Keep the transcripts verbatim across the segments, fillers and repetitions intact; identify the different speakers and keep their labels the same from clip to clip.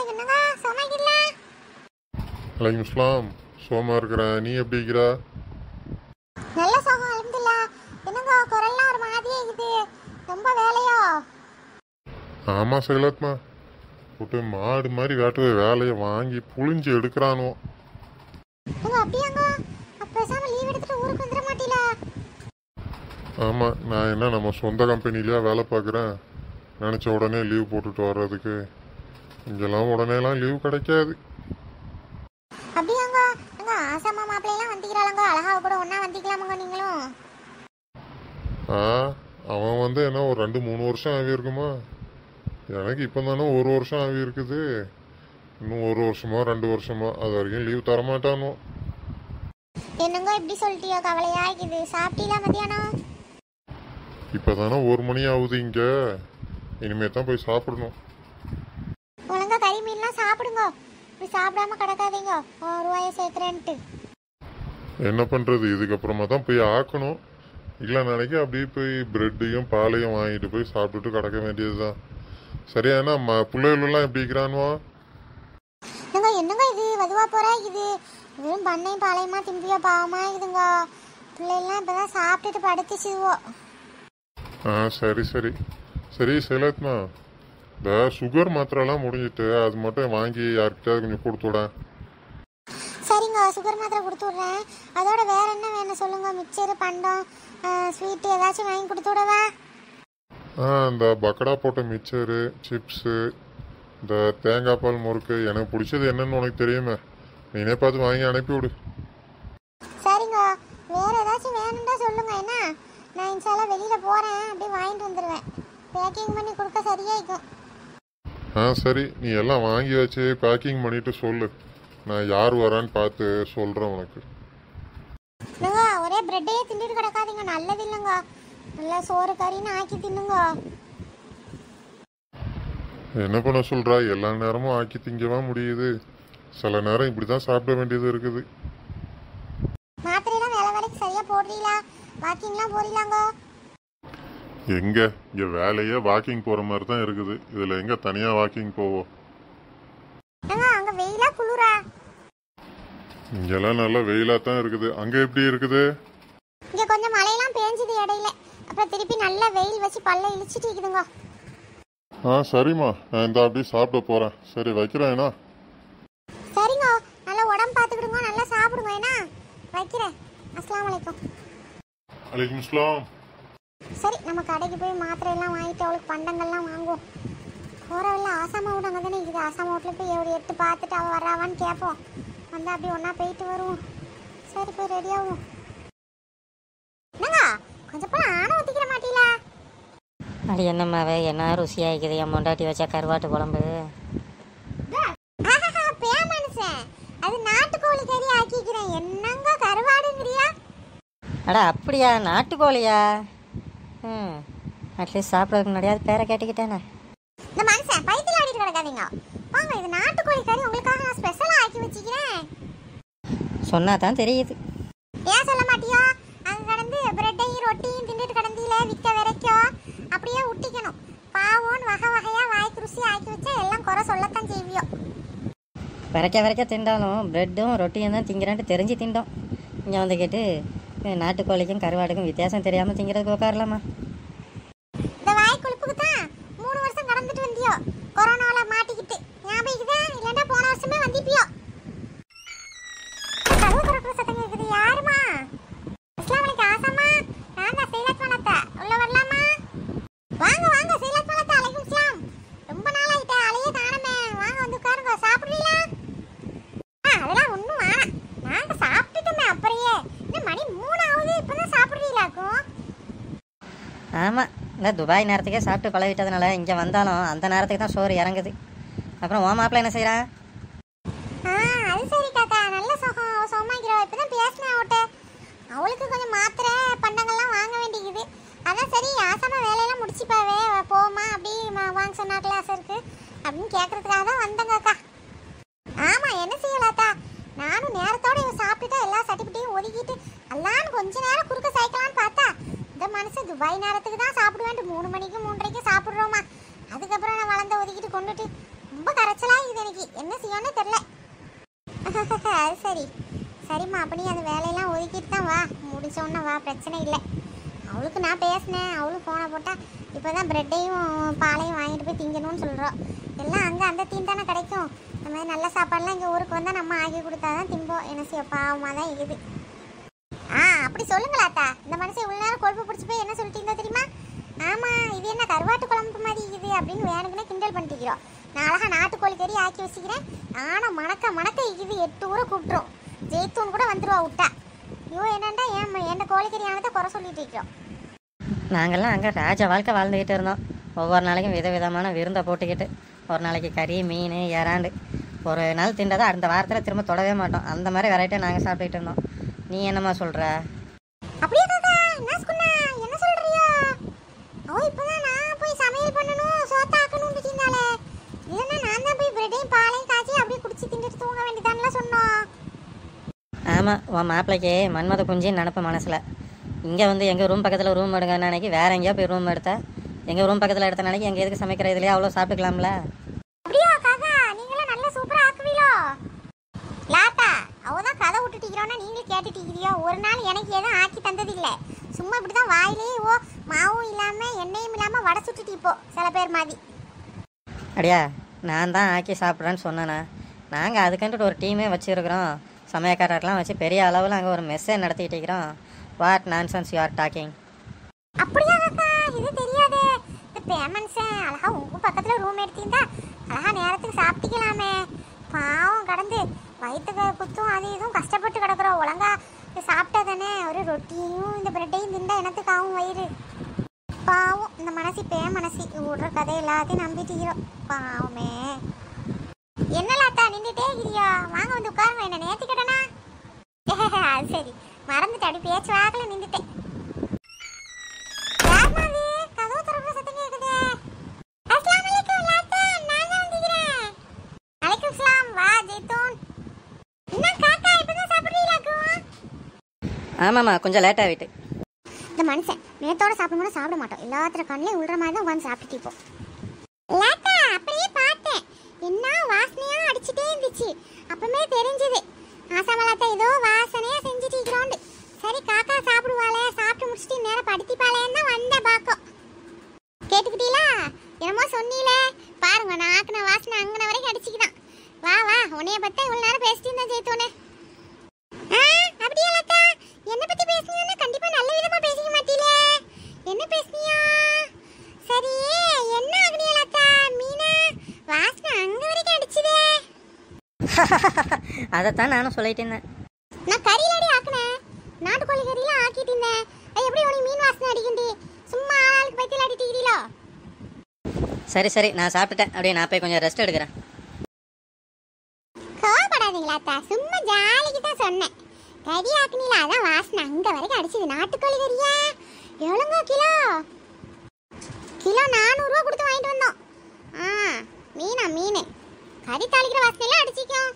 Speaker 1: என்னங்க சோமாக்கிடல?
Speaker 2: வலைக்கும் இஸ்லாம். சோமா இருக்கிறேன். நீ எப்படி இருக்கிற?
Speaker 1: நல்ல சோகம் அல்ஹம்துலில்லாஹ். என்னங்க குரல்லாம் ஒரு மாதிரியே இருக்குது. ரொம்ப வேலையோ?
Speaker 2: ஆமாம் சைலத்மா, போட்டு மாடு மாதிரி வேட்டுவ வேலையை வாங்கி புளிஞ்சு எடுக்கிறானோ.
Speaker 1: அப்படியாங்க? அப்ப பேசாம லீவ் எடுத்துட்டு ஊருக்கு வந்துட மாட்டீங்களா?
Speaker 2: ஆமாம், நான் என்ன நம்ம சொந்த கம்பெனிலேயே வேலை பார்க்குறேன். நினச்ச உடனே லீவ் போட்டுட்டு வர்றதுக்கு இங்கெல்லாம் உடனேலாம் லீவ் கிடைக்காது.
Speaker 1: அப்படியாங்க? அங்க ஆசாமா மாப்பிள்ளையெல்லாம் வந்துக்கிறாங்க, அழகா கூட ஒன்னா வந்துக்கலாமாங்க நீங்களும்?
Speaker 2: ஆ, அவன் வந்து என்ன ஒரு ரெண்டு மூணு வருஷம் ஆகி இருக்குமா? எனக்கு இப்போ தானே ஒரு வருஷம் ஆகி இருக்குது. இன்னும் ஒரு வருஷமோ ரெண்டு வருஷமோ அது வரைக்கும் லீவ் தரமாட்டானோ.
Speaker 1: என்னங்க இப்படி சொல்லிட்டியோ? கவலையா இருக்குது. சாப்பிட்டீங்களா மத்தியானம்?
Speaker 2: இப்போ தானே ஒரு மணி ஆகுது இங்கே. இனிமே தான் போய் சாப்பிடணும்.
Speaker 1: ஒழுங்கா கறி மீன்லாம் சாப்பிடுங்க. இப்படி சாப்பிடாம கிடக்காதீங்க ஒரு ரூபாயை சேர்க்குறேன்ட்டு.
Speaker 2: என்ன பண்ணுறது, இதுக்கப்புறமா தான் போய் ஆக்கணும். இல்லை நாளைக்கு அப்படியே போய் பிரெட்டையும் பாலையும் வாங்கிட்டு போய் சாப்பிட்டுட்டு கிடக்க வேண்டியது தான். சரியா? என்ன ம பிள்ளைகளெல்லாம் எப்படி இருக்கிறானுவா?
Speaker 1: என்னங்க என்னங்க இது வதுவா போகிறா இது? வெறும் பண்ணையும் பாலையுமா திம்பியோ பாவமா இதுங்க. பிள்ளைகள்லாம் இப்போ தான் சாப்பிட்டுட்டு படுத்துச்சுவோ.
Speaker 2: ஆ சரி சரி சரி சைலத்மா, இந்த சுகர் மாத்திரைலாம் முடிஞ்சிட்டு அது மட்டும் வாங்கி யார்கிட்டயாவது கொஞ்சம் கொடுத்துவிட.
Speaker 1: சரிங்க, சுகர் மாத்திரை கொடுத்து விட்றேன். அதோட வேற என்ன வேணும் சொல்லுங்க? மிக்சரு, பண்டம், ஸ்வீட்டு ஏதாச்சும் வாங்கி கொடுத்து விடவா?
Speaker 2: ஆ, இந்த பக்கடா போட்ட மிக்சரு, சிப்ஸு, இந்த தேங்காய் பால் முறுக்கு, எனக்கு பிடிச்சது என்னன்னு உனக்கு தெரியுமே, நீனே பார்த்து வாங்கி அனுப்பிவிடு.
Speaker 1: சரிங்க, வேற ஏதாச்சும் வேணும்னா சொல்லுங்க. என்ன, நான் இன்ஷால்லா வெளியில் போகிறேன், அப்படியே வாங்கிட்டு வந்துடுவேன். பேக்கிங் பண்ணி கொடுக்க சரியாயிக்கும்.
Speaker 2: ஆ சரி, நீ எல்லாம் வாங்கி வச்சு பேக்கிங் பண்ணிட்டு சொல்லு. நான் யார் வரான்னு பார்த்து சொல்கிறேன் உனக்கு.
Speaker 1: இல்லைங்க, ஒரே பிரெட்டையே தின்னுட்டு கிடக்காதீங்க, நல்லது இல்லைங்க. நல்லா சோறு கறின்னு ஆக்கி தின்னுங்க.
Speaker 2: என்ன பண்ண சொல்கிறா? எல்லா நேரமும் ஆக்கி திங்கவா முடியுது? சில நேரம் இப்படி தான் சாப்பிட வேண்டியது இருக்குது.
Speaker 1: மாத்திரையெல்லாம் வேலை வேலைக்கு சரியாக போடுறீங்களா? வாக்கிங்லாம் போறீங்களாங்க?
Speaker 2: எங்கே இங்கே வேலையே வாக்கிங் போகிற மாதிரி தான் இருக்குது. இதில் எங்கே தனியாக வாக்கிங் போவோம்?
Speaker 1: ஏங்க அங்கே வெயிலா குளிரா?
Speaker 2: இங்கெல்லாம் நல்லா வெயிலாக தான் இருக்குது. அங்கே எப்படி இருக்குது?
Speaker 1: இங்கே கொஞ்சம் மழையெல்லாம் பேஞ்சுது இடையில, அப்புறம் திருப்பி நல்லா வெயில் வச்சு பல்ல இழிச்சிட்டு இருக்குதுங்க.
Speaker 2: ஆ சரிம்மா, நான் இந்த அப்படியே சாப்பிட போகிறேன். சரி வைக்கிறேன்.
Speaker 1: சரிங்க, நல்லா உடம்பு பார்த்துக்கிடுங்க, நல்லா சாப்பிடுங்க. ஏன்னா வைக்கிறேன். அஸ்ஸலாமு அலைக்கும்.
Speaker 2: வலைக்கும் இஸ்லாம்.
Speaker 1: சரி, நம்ம கடைக்கு போய் மாத்திரையெல்லாம் வாங்கிட்டு அவளுக்கு பண்டங்கள்லாம் வாங்குவோம். போகிறவள்ள ஆசாமா வீடு அங்கே தானே இருக்குது. ஆசாமா வீட்டில் போய் ஒரு எட்டு பார்த்துட்டு அவள் வர்றாவான்னு கேட்போம். வந்து அப்படியே ஒன்றா போயிட்டு வருவோம். சரி, போய் ரெடி ஆகும். என்னங்க கொஞ்சம் போல ஆணை ஊற்றிக்கிற மாட்டீங்களா?
Speaker 3: அது என்னம்மாவே என்ன ருசியாக இருக்குது என் மொண்டாட்டி வச்சா கருவாட்டு குழம்பு.
Speaker 1: பே மனுஷன், அது நாட்டுக்கோழி கறி ஆக்கிக்கிறேன். என்னங்க கருவாடுங்கிறியா?
Speaker 3: அட அப்படியா, நாட்டுக்கோழியா? ம், அட்லீஸ்ட் சாப்பிட்றதுக்கு முன்னாடியாவது பேரை கேட்டுக்கிட்டேனே.
Speaker 1: இந்த மனுஷன் பைத்தியம் ஆடிட்டு கிடக்காதீங்க. வாங்க, இது நாட்டுக்கோழி கறி உங்களுக்காக நான் ஸ்பெஷலாக ஆக்கி வச்சுக்கிறேன்.
Speaker 3: சொன்னா தான் தெரியுது.
Speaker 1: ஏன் சொல்ல மாட்டியோ? அங்கே கடந்து பிரெட்டையும் ரொட்டியும் தின்னுட்டு கடந்தியில விற்க வரைக்கும் அப்படியே விட்டிக்கணும். பாவோன்னு வகை வகையாக வாய்க்கு ருசி ஆக்கி வச்சா எல்லாம் குறை சொல்லத்தான் செய்வியோ.
Speaker 3: விரைக்க விரைக்க திண்டாலும் ப்ரெட்டும் ரொட்டியும் தான் திங்கிறேன்ட்டு தெரிஞ்சு திண்டோம். இங்கே வந்து கேட்டு நாட்டுக்கோழிக்கும் கருவாடுக்கும் வித்தியாசம் தெரியாமல் திங்கிறதுக்கு உட்காரலாமா?
Speaker 1: இந்த வாய் கொழுப்புக்கு தான் மூணு வருஷம் கடந்துட்டு வந்தியோ, கொரோனாவில் மாட்டிக்கிட்டு. ஞாபகம் இல்லைன்னா போன வருஷமே வந்திப்பியோ. கதவு திறக்கிற சத்தம் இருக்குது. யாருமா? அஸ்ஸலாமு அலைக்கும் ஆசாமா, நான் தான் சைலத் மலத்தா. உள்ள வரலாமா? வாங்க வாங்க சைலத் மலத்தா. அலைக்கும் இஸ்லாம். ரொம்ப நாள் ஆகிட்ட, அலையே காணமே. வாங்க வந்து உட்காருங்க. சாப்பிட்றீங்களா? ஆ, அதெல்லாம் ஒன்றும் வேணாம், நாங்கள் சாப்பிட்டுட்டோமே அப்படியே. இன்னும் மணி மூணு ஆகுது, இப்போ தான் சாப்பிட்றீங்களாக்கும்?
Speaker 3: ஆமாம், இந்த துபாய் நேரத்துக்கே சாப்பிட்டு பழகிட்டதுனால இங்கே வந்தாலும் அந்த நேரத்துக்கு தான் சோறு இறங்குது. அப்புறம் உன் மாப்பிள்ள என்ன செய்கிறான்?
Speaker 1: ஆ, அது சரி காக்கா, நல்ல சுகம். சுகமாக்கிறோம். இப்போ தான் பேசினேன் அவட்ட. அவளுக்கு கொஞ்சம் மாத்திரை பண்டங்கள்லாம் வாங்க வேண்டியது. அதான் சரி ஆசாமா வேலையெல்லாம் முடிச்சுப்பாவே போமா அப்படி வாங்க சொன்னா கிளாஸ் இருக்கு அப்படின்னு கேட்கறதுக்காக தான் வந்தேங்கக்கா. ஆமாம், என்ன செய்யலாக்கா, நானும் நேரத்தோட இவன் சாப்பிட்டுட்டா எல்லா சர்டிஃபிகேட்டையும் ஒதுக்கிட்டு எல்லான்னு கொஞ்ச நேரம் குறுக்க சைக்கலான்னு பார்த்தா இந்த மனுஷன் துபாய் நேரத்துக்கு தான் சாப்பிடுவேன்ட்டு மூணு மணிக்கு மூன்றரைக்கு சாப்பிட்றோமா. அதுக்கப்புறம் நான் வளர்ந்த ஒதுக்கிட்டு கொண்டுட்டு ரொம்ப கரைச்சலா இது எனக்கு என்ன செய்யணும்னு தெரியல. அது சரி சரிம்மா, அப்படி அந்த வேலையெல்லாம் ஒதுக்கிட்டு தான் வா, முடிச்சோன்னா வா, பிரச்சனை இல்லை. அவளுக்கு நான் பேசினேன், அவளும் ஃபோனை போட்டால் இப்போ தான் ப்ரெட்டையும் பாலையும் வாங்கிட்டு போய் திங்கணும்னு சொல்கிறோம். எல்லாம் அங்கே அந்த தீன் தானே கிடைக்கும். இந்த மாதிரி நல்ல சாப்பாடுலாம் இங்கே ஊருக்கு வந்தால் நம்ம ஆக்கி கொடுத்தா தான் திம்போம். என்ன செய்ய, பாவமாக தான் இருக்குது. ஆ அப்படி சொல்லுங்களாத்தா, இந்த மனுஷன் இவ்வளோ நேரம் கொழுப்பு பிடிச்சி போய் என்ன சொல்லிட்டீங்க தெரியுமா? ஆமாம், இது என்ன கருவாட்டு குழம்பு மாதிரி இருக்குது அப்படின்னு வேணுக்குன்னே கிண்டல் பண்ணிக்கிறோம். நான் அழகாக நாட்டுக்கோழி கறி ஆக்கி வச்சுக்கிறேன். ஆனால் மணக்க மணக்க இது எட்டு ஊரை கூப்பிட்றோம். ஜெயித்தூன் கூட வந்துடுவா விட்டா. ஐயோ என்னண்டா ஏன் எந்த கோழிக்கறி ஆனதை குறை சொல்லிட்டு இருக்கிறோம்.
Speaker 3: நாங்கள்லாம் அங்கே ராஜ வாழ்க்கை வாழ்ந்துக்கிட்டு இருந்தோம். ஒவ்வொரு நாளைக்கும் விதவிதமான விருந்தை போட்டுக்கிட்டு, ஒரு நாளைக்கு கறி, மீன், இறாண்டு, ஒரு நாள் திண்டதை அந்த வாரத்தில் திரும்ப தொடவே மாட்டோம். அந்த மாதிரி வெரைட்டியாக நாங்கள் சாப்பிட்டுக்கிட்டு இருந்தோம். நீ என்னம்மா சொல்கிற?
Speaker 1: அப்படியே தாத்தா, என்ன சொன்னா, என்ன சொல்றியா? அவ இப்போதான் நான் போய் சமையல் பண்ணணும், சோத்தாக்கணும்னு இருந்தாலே. இல்லைன்னா நான் தான் போய் பிரெட்டையும் பாலையும் காய்ச்சி அப்படியே குடிச்சு திண்டுட்டு தூங்க வேண்டியதான்லாம் சொன்னோம்.
Speaker 3: ஆமாம், உன் மாப்பிள்ளைக்கு மன்மத குஞ்சின்னு நினப்ப மனசில். இங்கே வந்து எங்கள் ரூம் பக்கத்தில் ரூம் எடுங்க நாளைக்கு வேறு எங்கேயோ போய் ரூம் எடுத்தா, எங்கள் ரூம் பக்கத்தில் எடுத்த நாளைக்கு எங்கள் எதுக்கு சமைக்கிற இதுலையே அவ்வளோ சாப்பிட்டுக்கலாம்ல.
Speaker 1: அப்படியா காக்கா, நீங்களாம் நல்லா சூப்பராக ஆக்குவீங்களோ? லாத்தா, அவதான் கதை விட்டுட்டீங்கிறோன்னா நீங்களும் கேட்டுட்டீங்கிறியோ? ஒரு நாள் எனக்கு எதுவும் ஆக்கி தந்ததில்லை. சும்மா இப்படி தான் வாயிலே ஓ மாவும் இல்லாமல் எண்ணெயும் இல்லாமல் வடை சுட்டுட்டு இப்போ சில பேர் மாதிரி.
Speaker 3: அப்படியா, நான் தான் ஆக்கி சாப்பிட்றேன்னு சொன்னேண்ணா. நாங்கள் அதுக்குன்ட்டு ஒரு டீமே வச்சுருக்குறோம். சமயக்காரர்லாம் வச்சு பெரிய அளவில் அங்கே ஒரு மெஸ்ஸே நடத்திக்கிட்டு இருக்கிறோம். What nonsense you are talking?
Speaker 1: அப்படியா காக்கா, இது தெரியாது. இந்த பேமெண்ட்ஸே அழகா உங்கள் பக்கத்தில் ரூம் எடுத்தீங்கன்னா அழகா நேரத்துக்கு சாப்பிட்டுக்கலாமே. பாவம் கடந்து வயிற்றுக்கு குத்தும் அது இதுவும் கஷ்டப்பட்டு கிடக்குறோம். ஒழுங்கா சாப்பிட்டா தானே ஒரு ரொட்டியும் இந்த பிரெட்டையும் திண்டா எனத்துக்கு ஆகும் வயிறு. பாவம் இந்த மனசு பே மனசு விடுற கதை எல்லாத்தையும் நம்பிட்டுக்கிறோம். பாவமே. என்னலாத்தா நின்றுட்டே இருக்கிறியா? வாங்க வந்து உட்காருங்க. என்ன நேர்த்தி கேட்டனா? அது சரி, மறந்துட்டு அப்படி பேச்சு வாக்கில் நின்றுட்டேன். கதவு திறப்பு சத்தம் கேட்குது. அஸ்ஸலாமு அலைக்கும் லாத்தா, நான் தான் வந்துக்கிறேன். அலைக்கும் சலாம். வா ஜெய்தூன். என்ன காக்கா இப்பதான் சாப்பிடுறீங்களாக்கும்?
Speaker 3: ஆமாம்மா, கொஞ்சம் லேட் ஆகிட்டு.
Speaker 1: இந்த மனுஷன் நேத்தோட சாப்பிடும் சாப்பிட மாட்டோம். எல்லாத்திர கண்ணிலையும் உள்ற மாதிரி தான் உட்காந்து சாப்பிட்டுட்டு இப்போ. லாத்தா அப்படியே பார்த்தேன், என்ன வாசனையா அடிச்சுட்டே இருந்துச்சு. அப்பமே தெரிஞ்சது ஆசாமலாத்தா ஏதோ வாசனையா செஞ்சுட்டு இருக்கிறோண்டு. சரி காக்கா சாப்பிடுவாளே, சாப்பிட்டு முடிச்சுட்டு நேரம் படுத்திப்பாளேன்னு தான் வந்த பாக்கம். கேட்டுக்கிட்டீங்களா? என்னமோ சொன்னீங்களே பாருங்க, நான் ஆக்கின வாசனை அங்கன வரைக்கும் அடிச்சுக்கிதான். வா வா, உன்னைய பத்தா இவ்வளவு நேரம் பேசிட்டு இருந்தேன் ஜெயித்தோனே. ஆ அப்படியே லாத்தா, என்ன பத்தி பேசுனீங்கன்னா கண்டிப்பா நல்ல விதமா பேசிக்க மாட்டீங்களே. என்ன பேசுனியா? சரி என்ன ஆகுனியா லாத்தா? மீனா வாசனை அங்க வரைக்கும் அடிச்சுதே.
Speaker 3: அதைத்தான் நானும் சொல்லிட்டு இருந்தேன்.
Speaker 1: நான் கறியிலாடி ஆக்கினேன், நாட்டுக்கோழி கறியெல்லாம் ஆக்கிட்டு இருந்தேன். எப்படி உனக்கு மீன் வாசனை அடிக்கண்டி? சும்மா ஆளுக்கு பத்தியில் அடிட்டீங்களோ?
Speaker 3: சரி சரி, நான் சாப்பிட்டுட்டேன். அப்படியே நான் போய் கொஞ்சம் ரெஸ்ட் எடுக்கிறேன்.
Speaker 1: கோபப்படாதீங்களாத்தா, சும்மா ஜாலிக்கு தான் சொன்னேன். கறி ஆக்குனீங்களா, அதான் வாசனை அங்க வரைக்கும் அடிச்சது. நாட்டுக்கோழி கறியா? எவ்வளோங்க கிலோ? கிலோ நானூறுரூவா கொடுத்து வாங்கிட்டு வந்தோம். ஆ மீனா மீன் கறி தாளிக்கிற வாசனையெல்லாம் அடிச்சிக்கும்.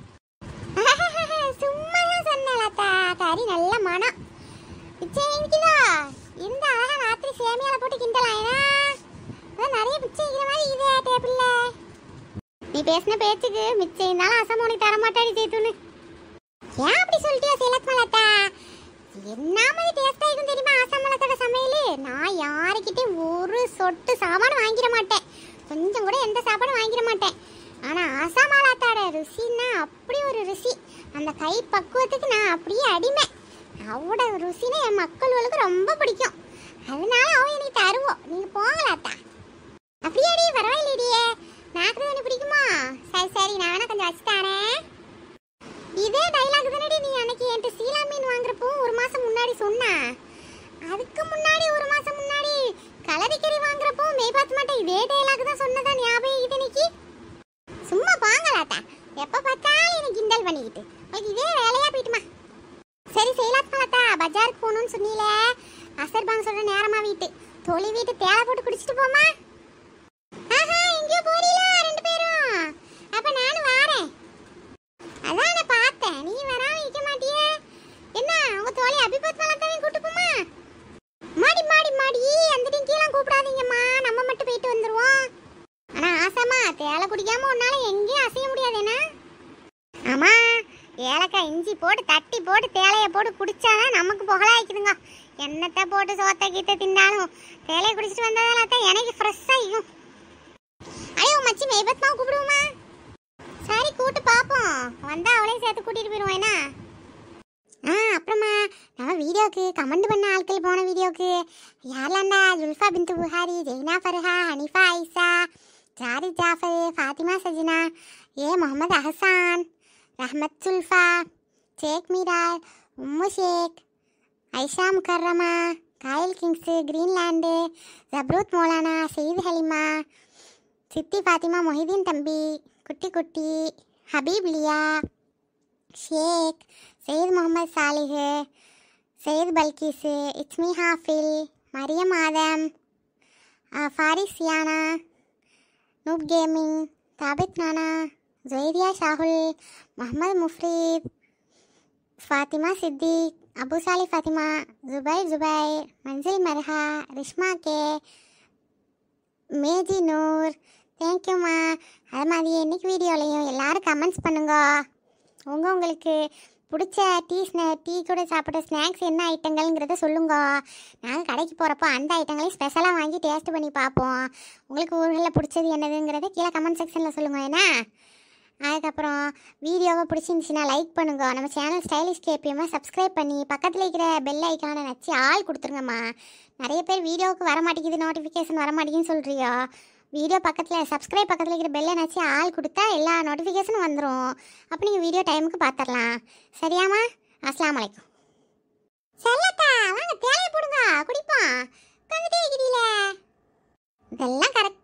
Speaker 1: சும்மா தான் சொன்னேன்லாத்தா, கறி நல்ல மனம். பிச்சை கிலோ இந்த அழகா ராத்திரி சேமியால போட்டு கிண்டலாம். ஏன்னா அதான் நிறைய பிச்சை வைக்கிற மாதிரி இதே டேபிள்ல. நீ பேசின பேச்சுக்கு மிச்சம் இருந்தாலும் அசம் உனக்கு தர மாட்டாடி ஜெய்தூன்னு. ஏன் அப்படி சொல்லிட்டியா சேலத்மலாத்தா? என்ன மாதிரி டேஸ்டா இருக்கும் தெரியுமா ஆசாமலத்தோட சமையல்? நான் யாருக்கிட்டையும் ஒரு சொட்டு சாமான் வாங்கிட மாட்டேன், கொஞ்சம் கூட எந்த சாப்பாடும் வாங்கிட மாட்டேன். ஆனா ஆசாமலாத்தோட ருசின்னா அப்படி ஒரு ருசி. அந்த கை பக்குவத்துக்கு நான் அப்படியே அடிமை. அவட ருசினா என் மக்களுக்கு ரொம்ப பிடிக்கும். அதனால அவன் எனக்கு தருவோம். நீங்க போங்களாத்தா. அப்படியாடி? பரவாயில்லையே, நாக்கு தானே பிடிக்குமா? சரி சரி, நான் வேணா கொஞ்சம் வச்சு தரேன். இதே டைலாக் தானடி நீ அன்னைக்கு என்கிட்ட சீலா மீன் வாங்குறப்போ ஒரு மாசம் முன்னாடி சொன்னா. அதுக்கு முன்னாடி ஒரு மாசம் முன்னாடி கலரிக்கறி வாங்குறப்போ மெய் பார்த்து மாட்டேன் இதே டைலாக் தான் சொன்னதா ஞாபகம் இது இன்னைக்கு. சும்மா பாங்கலாத்தா, எப்ப பார்த்தாலும் எனக்கு கிண்டல் பண்ணிக்கிட்டு உனக்கு இதே வேலையா போயிட்டுமா. சரி செய்யலாத்தாத்தா, பஜாருக்கு போகணும்னு சொன்னீங்களே, அசர் பாங்க சொல்ற நேரமா வீட்டு தொழி வீட்டு தேலை போட்டு குடிச்சிட்டு போமா. ஆஹா, எங்கேயோ போறீங்களா ரெண்டு பேரும்? அப்ப நானும் வாரேன். அதான் நான் பார்த்தேன், நீ வராம இருக்க மாட்டியே. என்ன உங்க தோழி அபிபத் மலத்தாவையும் கூட்டு போமா? மாடி மாடி மாடி அந்த டிங்கிலாம் கூப்பிடாதீங்கம்மா, நம்ம மட்டும் போயிட்டு வந்துருவோம். ஆனா ஆசாமா தேலை குடிக்காம ஒன்னா நமக்கு புகழாய்க்குதுங்க. என்னத்தை போட்டு சோத்த கீத்த தின்னாலும் தேலையை குடிச்சிட்டு வந்ததால தான் எனக்கு ஃப்ரெஷ்ஷாக ஆகும். ஐயோ மச்சி மெய்பத்மா கூப்பிடுவோமா? சரி கூட்டு பார்ப்போம். வந்தால் அவளையும் சேர்த்து கூட்டிகிட்டு போயிடுவோம். என்ன ஆ அப்புறமா நம்ம வீடியோவுக்கு கமெண்ட் பண்ண ஆட்கள் போன வீடியோவுக்கு யார்லாண்டா Zulfa Bintu Bukhari, Zaina Farha, Hanifa Aisha, Jari Jafar, Fathima Sajina, A Mohammed Ahsan, Rahmath Sulfa, Sheikh Meeral, Ummu Sheikh, Aisha Mukarrama, Kayal Kings, Greenland, Jabruth Maulana, Sayeed Halima, Siddhi Fathima, Mohideen தம்பி, குட்டி குட்டி, ஹபீப் லியா, ஷேக், Syed Mohammed Salihu, Syed Balkis, Ismi Hafil, Mariyam Adam, Faris Siyana, noob gaming, Thabith Nana, Joythiya Shahul, Mohammed Mufreeth, Fathima Siddique, Abu Sali Fathima, Zubair Zubair, Manzil Marha, Rishma K, Meji Noor. தேங்க்யூம்மா. அது மாதிரி இன்னைக்கு வீடியோலையும் எல்லோரும் கமெண்ட்ஸ் பண்ணுங்க. உங்கள் உங்களுக்கு பிடிச்ச டீ ஸ்நே டீ கூட சாப்பிட்ற ஸ்நாக்ஸ் என்ன ஐட்டங்கள்ங்கிறத சொல்லுங்க. நாங்கள் கடைக்கு போகிறப்போ அந்த ஐட்டங்களையும் ஸ்பெஷலாக வாங்கி டேஸ்ட் பண்ணி பார்ப்போம். உங்களுக்கு ஊர்களில் பிடிச்சது என்னதுங்கிறத கீழே கமெண்ட் செக்ஷனில் சொல்லுங்கள். ஏன்னா அதுக்கப்புறம் வீடியோவை பிடிச்சிருந்துச்சின்னா லைக் பண்ணுங்க. நம்ம சேனல் ஸ்டைலிஷ் கேபிஎம்மை சப்ஸ்கிரைப் பண்ணி பக்கத்தில் இருக்கிற பெல் ஐக்கானை நச்சு ஆள் கொடுத்துருங்கம்மா. நிறைய பேர் வீடியோவுக்கு வர மாட்டேங்குது, நோட்டிஃபிகேஷன் வர மாட்டேங்குதுன்னு சொல்கிறியோ. வீடியோ பக்கத்தில் சப்ஸ்கிரைப் பக்கத்தில் இருக்கிற பெல்லை நச்சு ஆள் கொடுத்தா எல்லா நோட்டிஃபிகேஷனும் வந்துடும். அப்போ நீங்கள் வீடியோ டைமுக்கு பார்த்துடலாம். சரியாம்மா? அஸ்ஸலாமு அலைக்கும். செல்லத்தா வாங்க தேலையை போடுங்க குடிப்போம். உட்காந்துட்டே இருக்கிறீங்களே. இதெல்லாம் கரெக்ட்.